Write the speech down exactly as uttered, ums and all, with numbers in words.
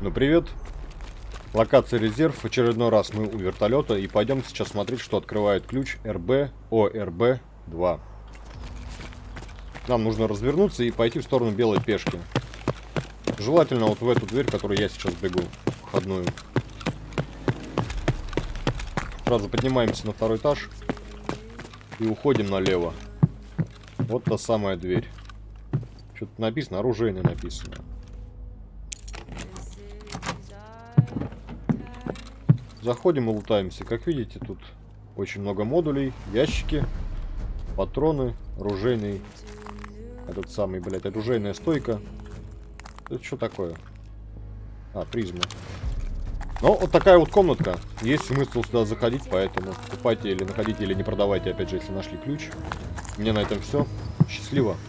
Ну привет. Локация резерв. В очередной раз мы у вертолета. И пойдем сейчас смотреть, что открывает ключ эр бэ о эр бэ два. Нам нужно развернуться и пойти в сторону белой пешки. Желательно вот в эту дверь, в которую я сейчас бегу. Входную. Сразу поднимаемся на второй этаж. И уходим налево. Вот та самая дверь. Что-то написано, оружейное написано. Заходим и лутаемся. Как видите, тут очень много модулей, ящики, патроны, оружейный, этот самый, блядь, оружейная стойка. Это что такое? А, призма. Ну, вот такая вот комнатка. Есть смысл сюда заходить, поэтому покупайте или находите, или не продавайте, опять же, если нашли ключ. У меня на этом все. Счастливо.